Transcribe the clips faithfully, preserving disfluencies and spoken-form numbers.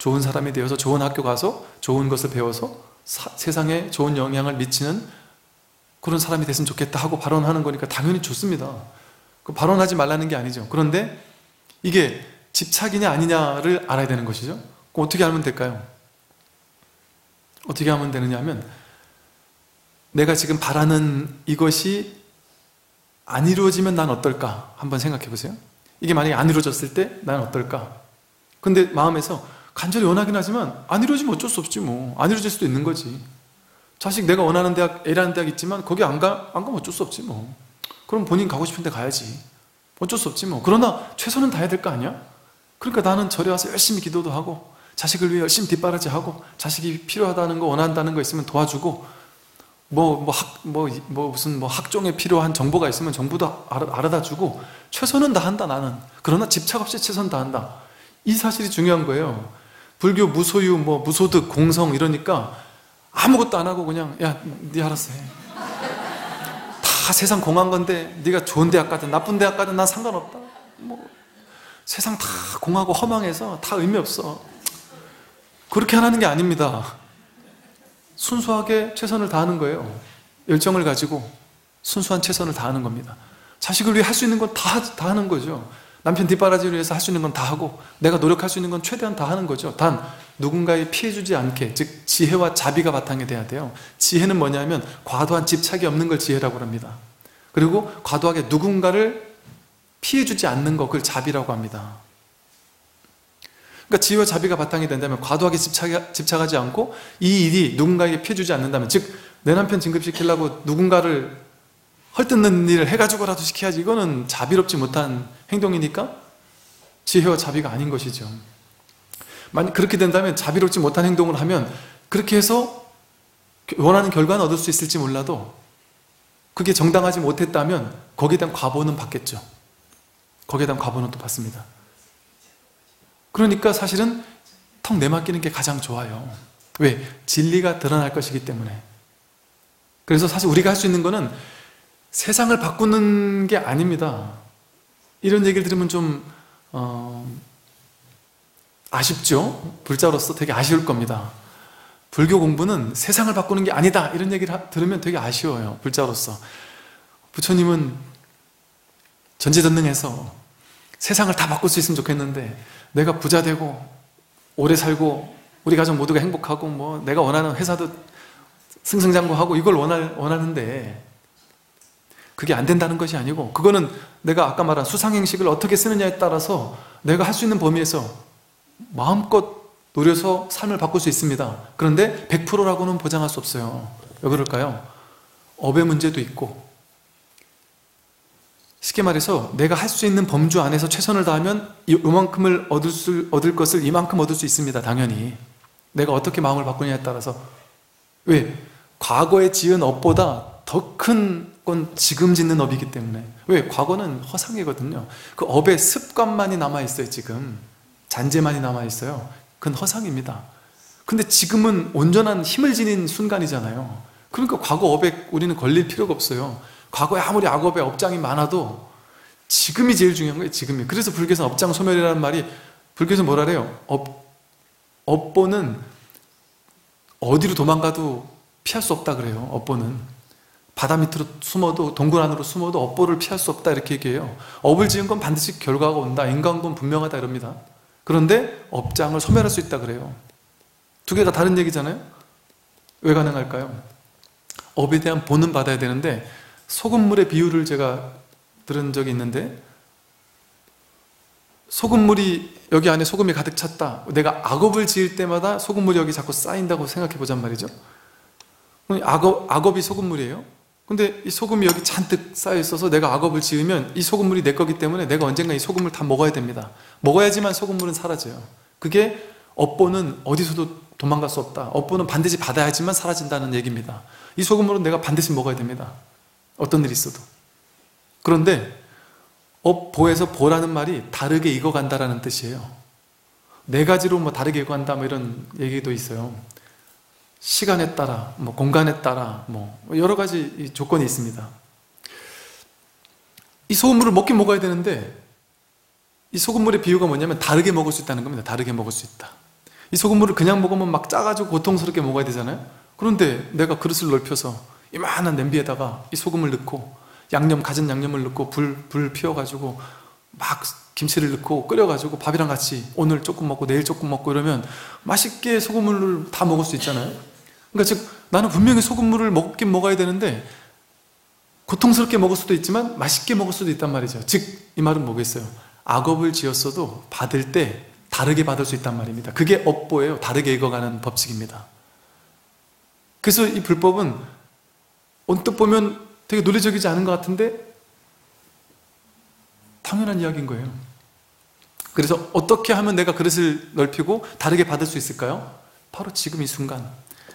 좋은 사람이 되어서 좋은 학교 가서 좋은 것을 배워서 사, 세상에 좋은 영향을 미치는 그런 사람이 됐으면 좋겠다 하고 발언하는 거니까 당연히 좋습니다. 그 발언하지 말라는 게 아니죠. 그런데 이게 집착이냐 아니냐를 알아야 되는 것이죠. 그럼 어떻게 하면 될까요? 어떻게 하면 되느냐 하면 내가 지금 바라는 이것이 안 이루어지면 난 어떨까? 한번 생각해 보세요. 이게 만약에 안 이루어졌을 때 난 어떨까? 근데 마음에서 간절히 원하긴 하지만 안 이루어지면 어쩔 수 없지 뭐. 안 이루어질 수도 있는 거지. 자식 내가 원하는 대학, A라는 대학 있지만 거기 안 가, 안 가면 어쩔 수 없지 뭐. 그럼 본인 가고 싶은 데 가야지. 어쩔 수 없지 뭐. 그러나 최선은 다해야 될 거 아니야? 그러니까 나는 절에 와서 열심히 기도도 하고 자식을 위해 열심히 뒷바라지하고 자식이 필요하다는 거 원한다는 거 있으면 도와주고 뭐, 뭐, 학, 뭐, 뭐, 무슨, 뭐, 학종에 필요한 정보가 있으면 정보도 알아, 알아다 주고, 최선은 다한다, 나는. 그러나 집착 없이 최선 다한다. 이 사실이 중요한 거예요. 불교 무소유, 뭐, 무소득, 공성 이러니까 아무것도 안 하고 그냥, 야, 네 알아서 해. 다 세상 공한 건데, 네가 좋은 대학 가든 나쁜 대학 가든 난 상관없다. 뭐, 세상 다 공하고 허망해서 다 의미 없어. 그렇게 하라는 게 아닙니다. 순수하게 최선을 다하는 거예요. 열정을 가지고 순수한 최선을 다하는 겁니다. 자식을 위해 할 수 있는 건 다 다 하는 거죠. 남편 뒷바라지를 위해서 할 수 있는 건 다 하고 내가 노력할 수 있는 건 최대한 다 하는 거죠. 단 누군가에 피해주지 않게, 즉 지혜와 자비가 바탕이 돼야 돼요. 지혜는 뭐냐면 과도한 집착이 없는 걸 지혜라고 합니다. 그리고 과도하게 누군가를 피해주지 않는 거, 그걸 자비라고 합니다. 그러니까 지혜와 자비가 바탕이 된다면 과도하게 집착, 집착하지 않고 이 일이 누군가에게 피해주지 않는다면, 즉 내 남편 진급시키려고 누군가를 헐뜯는 일을 해가지고라도 시켜야지, 이거는 자비롭지 못한 행동이니까 지혜와 자비가 아닌 것이죠. 만약 그렇게 된다면 자비롭지 못한 행동을 하면 그렇게 해서 원하는 결과는 얻을 수 있을지 몰라도 그게 정당하지 못했다면 거기에 대한 과보는 받겠죠. 거기에 대한 과보는 또 받습니다. 그러니까 사실은 턱 내맡기는 게 가장 좋아요. 왜? 진리가 드러날 것이기 때문에. 그래서 사실 우리가 할 수 있는 거는 세상을 바꾸는 게 아닙니다. 이런 얘기를 들으면 좀 어, 아쉽죠? 불자로서 되게 아쉬울 겁니다. 불교 공부는 세상을 바꾸는 게 아니다, 이런 얘기를 하, 들으면 되게 아쉬워요. 불자로서. 부처님은 전지전능해서 세상을 다 바꿀 수 있으면 좋겠는데 내가 부자 되고 오래 살고 우리 가족 모두가 행복하고 뭐 내가 원하는 회사도 승승장구하고 이걸 원할, 원하는데 그게 안 된다는 것이 아니고, 그거는 내가 아까 말한 수상행식을 어떻게 쓰느냐에 따라서 내가 할 수 있는 범위에서 마음껏 노려서 삶을 바꿀 수 있습니다. 그런데 백 퍼센트라고는 보장할 수 없어요. 왜 그럴까요? 업의 문제도 있고, 쉽게 말해서 내가 할 수 있는 범주 안에서 최선을 다하면 이만큼을 얻을, 수, 얻을 것을 이만큼 얻을 수 있습니다. 당연히 내가 어떻게 마음을 바꾸냐에 따라서. 왜? 과거에 지은 업보다 더 큰 건 지금 짓는 업이기 때문에. 왜? 과거는 허상이거든요. 그 업의 습관만이 남아있어요. 지금 잔재만이 남아있어요. 그건 허상입니다. 근데 지금은 온전한 힘을 지닌 순간이잖아요. 그러니까 과거 업에 우리는 걸릴 필요가 없어요. 과거에 아무리 악업의 업장이 많아도 지금이 제일 중요한 거예요. 지금이. 그래서 불교에서는 업장소멸이라는 말이, 불교에서 뭐라 그래요? 업, 업보는 어디로 도망가도 피할 수 없다 그래요. 업보는 바다 밑으로 숨어도, 동굴 안으로 숨어도 업보를 피할 수 없다, 이렇게 얘기해요. 업을 지은 건 반드시 결과가 온다, 인과응보는 분명하다 이럽니다. 그런데 업장을 소멸할 수 있다 그래요. 두 개가 다른 얘기잖아요. 왜 가능할까요? 업에 대한 본은 받아야 되는데, 소금물의 비유를 제가 들은 적이 있는데, 소금물이 여기 안에 소금이 가득 찼다. 내가 악업을 지을 때마다 소금물이 여기 자꾸 쌓인다고 생각해 보잔 말이죠. 악업, 악업이 소금물이에요. 근데 이 소금이 여기 잔뜩 쌓여 있어서 내가 악업을 지으면 이 소금물이 내 거기 때문에 내가 언젠가 이 소금을 다 먹어야 됩니다. 먹어야지만 소금물은 사라져요. 그게 업보는 어디서도 도망갈 수 없다. 업보는 반드시 받아야지만 사라진다는 얘기입니다. 이 소금물은 내가 반드시 먹어야 됩니다. 어떤 일이 있어도. 그런데 업보에서 보라는 말이 다르게 익어간다라는 뜻이에요. 네 가지로 뭐 다르게 익어간다, 뭐 이런 얘기도 있어요. 시간에 따라, 뭐 공간에 따라, 뭐 여러 가지 조건이 있습니다. 이 소금물을 먹긴 먹어야 되는데, 이 소금물의 비유가 뭐냐면 다르게 먹을 수 있다는 겁니다. 다르게 먹을 수 있다. 이 소금물을 그냥 먹으면 막 짜가지고 고통스럽게 먹어야 되잖아요. 그런데 내가 그릇을 넓혀서 이만한 냄비에다가 이 소금을 넣고 양념, 갖은 양념을 넣고 불, 불 피워가지고 막 김치를 넣고 끓여가지고 밥이랑 같이 오늘 조금 먹고 내일 조금 먹고 이러면 맛있게 소금물을 다 먹을 수 있잖아요. 그러니까 즉 나는 분명히 소금물을 먹긴 먹어야 되는데 고통스럽게 먹을 수도 있지만 맛있게 먹을 수도 있단 말이죠. 즉 이 말은 뭐겠어요? 악업을 지었어도 받을 때 다르게 받을 수 있단 말입니다. 그게 업보예요. 다르게 익어가는 법칙입니다. 그래서 이 불법은 언뜻 보면 되게 논리적이지 않은 것 같은데 당연한 이야기인 거예요. 그래서 어떻게 하면 내가 그릇을 넓히고 다르게 받을 수 있을까요? 바로 지금 이 순간,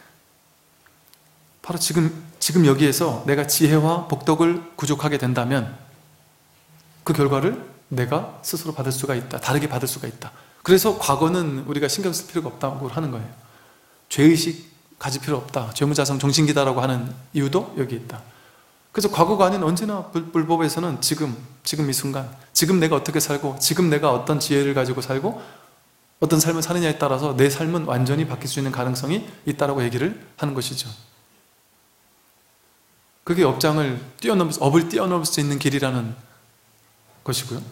바로 지금 지금 여기에서 내가 지혜와 복덕을 구족하게 된다면 그 결과를 내가 스스로 받을 수가 있다. 다르게 받을 수가 있다. 그래서 과거는 우리가 신경 쓸 필요가 없다고 하는 거예요. 죄의식 가질 필요 없다. 죄무자성 종신기다라고 하는 이유도 여기 있다. 그래서 과거가 아닌 언제나 불법에서는 지금, 지금 이 순간, 지금 내가 어떻게 살고, 지금 내가 어떤 지혜를 가지고 살고, 어떤 삶을 사느냐에 따라서 내 삶은 완전히 바뀔 수 있는 가능성이 있다라고 얘기를 하는 것이죠. 그게 업장을 뛰어넘을, 업을 뛰어넘을 수 있는 길이라는 것이고요.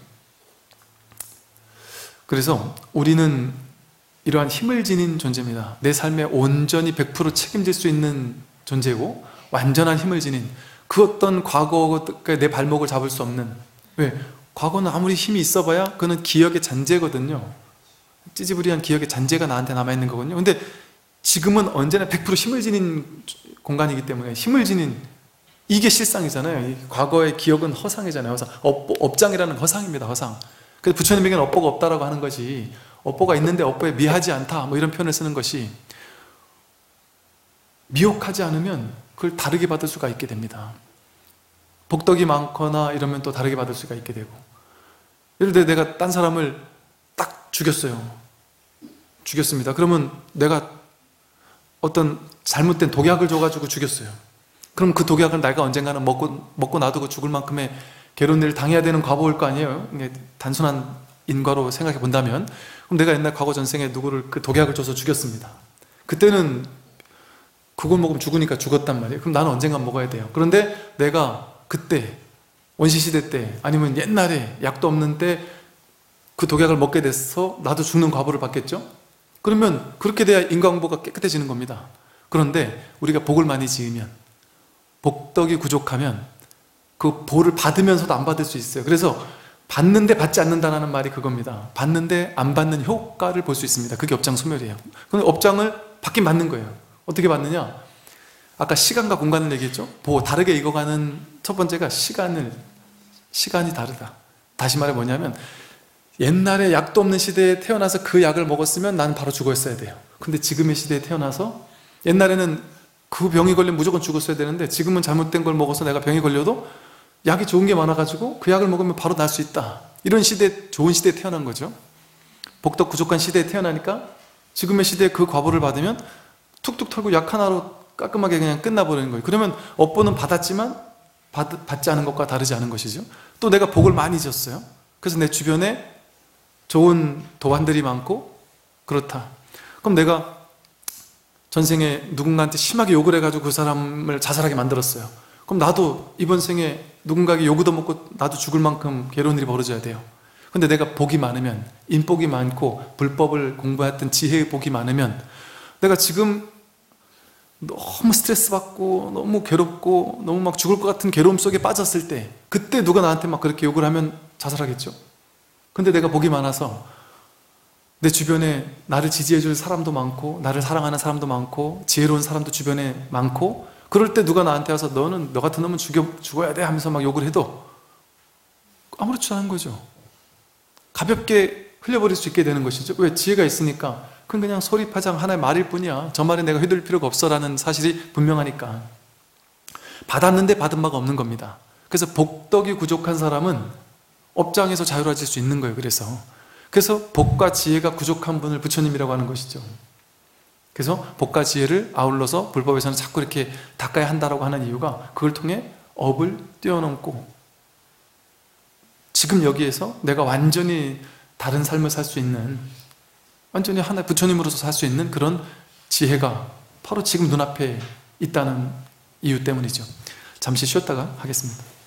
그래서 우리는 이러한 힘을 지닌 존재입니다. 내 삶에 온전히 백 퍼센트 책임질 수 있는 존재고 완전한 힘을 지닌 그 어떤 과거에 내 발목을 잡을 수 없는, 왜? 과거는 아무리 힘이 있어봐야 그는 기억의 잔재거든요. 찌지부리한 기억의 잔재가 나한테 남아있는 거거든요. 근데 지금은 언제나 백 퍼센트 힘을 지닌 공간이기 때문에 힘을 지닌 이게 실상이잖아요. 과거의 기억은 허상이잖아요. 허상. 업, 업장이라는 허상입니다. 허상. 그래서 부처님에게는 업보가 없다라고 하는 것이 업보가 있는데 업보에 미하지 않다 뭐 이런 표현을 쓰는 것이 미혹하지 않으면 그걸 다르게 받을 수가 있게 됩니다. 복덕이 많거나 이러면 또 다르게 받을 수가 있게 되고, 예를 들어 내가 딴 사람을 딱 죽였어요. 죽였습니다. 그러면 내가 어떤 잘못된 독약을 줘가지고 죽였어요. 그럼 그 독약을 내가 언젠가는 먹고, 먹고 놔두고 죽을 만큼의 괴로운 일을 당해야 되는 과보일 거 아니에요? 단순한 인과로 생각해 본다면. 그럼 내가 옛날 과거 전생에 누구를 그 독약을 줘서 죽였습니다. 그때는 그걸 먹으면 죽으니까 죽었단 말이에요. 그럼 나는 언젠가 먹어야 돼요. 그런데 내가 그때 원시시대 때 아니면 옛날에 약도 없는 때 그 독약을 먹게 돼서 나도 죽는 과보를 받겠죠? 그러면 그렇게 돼야 인과응보가 깨끗해지는 겁니다. 그런데 우리가 복을 많이 지으면, 복덕이 부족하면 그 복을 받으면서도 안 받을 수 있어요. 그래서 받는데 받지 않는다는 말이 그겁니다. 받는데 안 받는 효과를 볼 수 있습니다. 그게 업장소멸이에요. 그런데 업장을 받긴 받는 거예요. 어떻게 받느냐? 아까 시간과 공간을 얘기했죠? 보, 다르게 익어가는 첫 번째가 시간을, 시간이 다르다. 다시 말해 뭐냐면 옛날에 약도 없는 시대에 태어나서 그 약을 먹었으면 나는 바로 죽었어야 돼요. 근데 지금의 시대에 태어나서, 옛날에는 그 병이 걸리면 무조건 죽었어야 되는데 지금은 잘못된 걸 먹어서 내가 병이 걸려도 약이 좋은 게 많아가지고 그 약을 먹으면 바로 날 수 있다. 이런 시대, 좋은 시대에 태어난 거죠. 복덕 부족한 시대에 태어나니까 지금의 시대에 그 과보를 받으면 툭툭 털고 약 하나로 깔끔하게 그냥 끝나버리는 거예요. 그러면 업보는 받았지만 받, 받지 않은 것과 다르지 않은 것이죠. 또 내가 복을 많이 졌어요. 그래서 내 주변에 좋은 도안들이 많고 그렇다. 그럼 내가 전생에 누군가한테 심하게 욕을 해가지고 그 사람을 자살하게 만들었어요. 그럼 나도 이번 생에 누군가에게 욕 얻어먹고 나도 죽을 만큼 괴로운 일이 벌어져야 돼요. 근데 내가 복이 많으면, 인복이 많고 불법을 공부했던 지혜의 복이 많으면 내가 지금 너무 스트레스 받고 너무 괴롭고 너무 막 죽을 것 같은 괴로움 속에 빠졌을 때, 그때 누가 나한테 막 그렇게 욕을 하면 자살하겠죠. 근데 내가 복이 많아서 내 주변에 나를 지지해줄 사람도 많고 나를 사랑하는 사람도 많고 지혜로운 사람도 주변에 많고, 그럴 때 누가 나한테 와서 너는 너 같은 놈은 죽여, 죽어야 돼 하면서 막 욕을 해도 아무렇지도 않은 거죠. 가볍게 흘려버릴 수 있게 되는 것이죠. 왜? 지혜가 있으니까. 그건 그냥 소리파장 하나의 말일 뿐이야. 저 말에 내가 휘둘릴 필요가 없어 라는 사실이 분명하니까. 받았는데 받은 바가 없는 겁니다. 그래서 복덕이 부족한 사람은 업장에서 자유로워질 수 있는 거예요. 그래서 그래서 복과 지혜가 부족한 분을 부처님이라고 하는 것이죠. 그래서 복과 지혜를 아울러서 불법에서는 자꾸 이렇게 닦아야 한다고 하는 이유가 그걸 통해 업을 뛰어넘고 지금 여기에서 내가 완전히 다른 삶을 살 수 있는, 완전히 하나의 부처님으로서 살 수 있는 그런 지혜가 바로 지금 눈앞에 있다는 이유 때문이죠. 잠시 쉬었다가 하겠습니다.